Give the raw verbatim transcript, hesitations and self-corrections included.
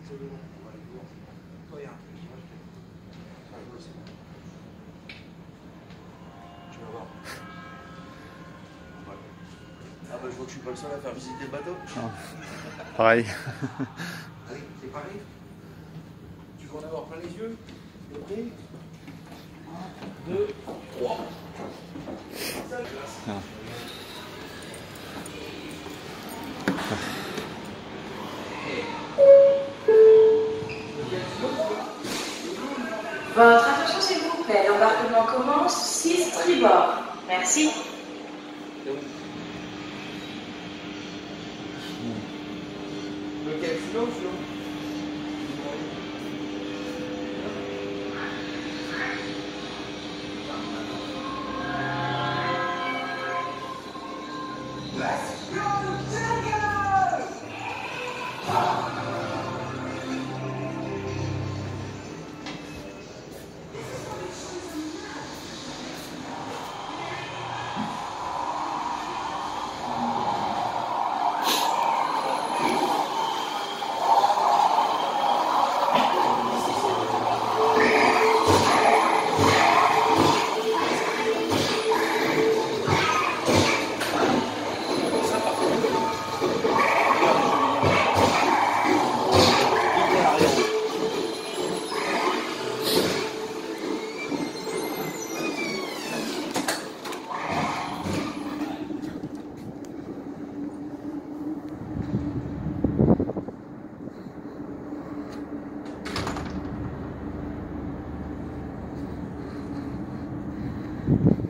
Toi, il y a un truc, moi, je te... Tu vas voir. Ah bah je vois que je suis pas le seul à faire visiter le bateau. Non. Pareil. Allez, c'est pareil. Tu vas en avoir plein les yeux. Le prix. un, deux, trois. Ça glace. Ah. Votre attention s'il vous plaît, l'embarquement commence, six tribord. Merci. Lequel, celui-là ou celui-là? Thank you.